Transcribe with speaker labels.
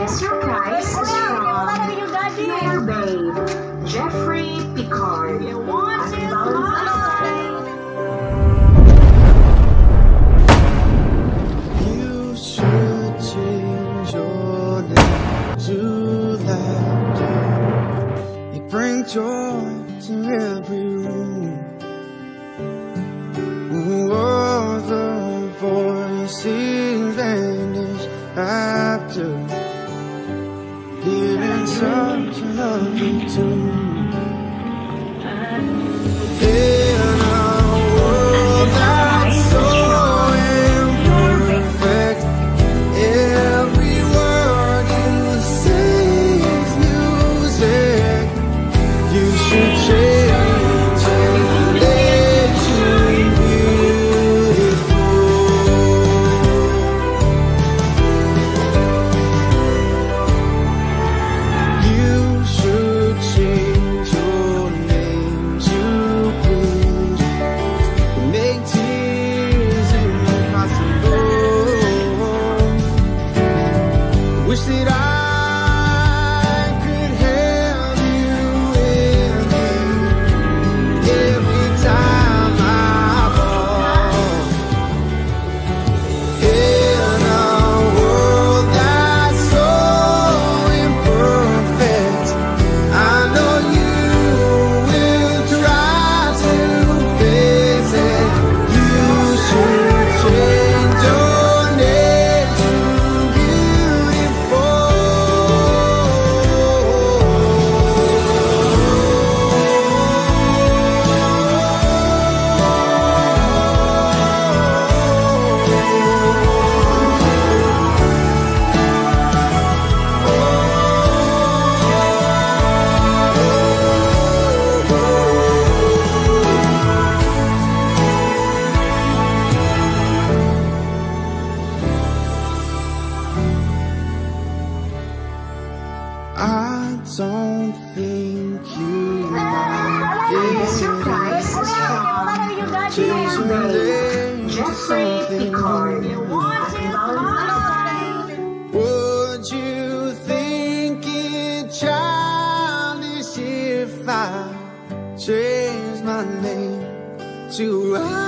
Speaker 1: surprise is from your babe, Jeffrey Picard.
Speaker 2: You should change your name to laughter. You bring joy to every room. Oh, the voices vanish after hearing such a lovely tune. In a world that's so imperfect, every word you say is music. You should change your name to beautiful. You should change your name to blues. Make tears impossible. Wish that I could have you with me every time I fall. In a world that's so imperfect, I know you will try to fix it. You should change your name to beautiful. I don't think you like
Speaker 1: The
Speaker 2: it.
Speaker 1: surprise is from
Speaker 2: Change
Speaker 1: your
Speaker 2: your
Speaker 1: babe,
Speaker 2: name to
Speaker 1: Jeffrey
Speaker 2: something
Speaker 1: Picard.
Speaker 2: new. Would you think it childish if I changed my name to